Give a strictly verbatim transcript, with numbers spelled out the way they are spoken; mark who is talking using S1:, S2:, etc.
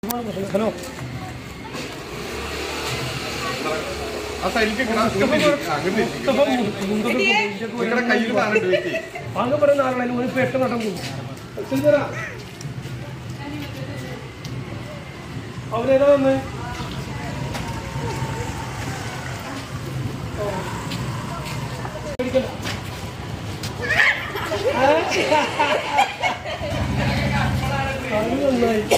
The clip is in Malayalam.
S1: ഹലോ അങ്ങ് പറയുന്ന ആളാണ് ഒരു പെട്ട നടം പോകും അവരേതാ വന്ന് അത് നന്നായി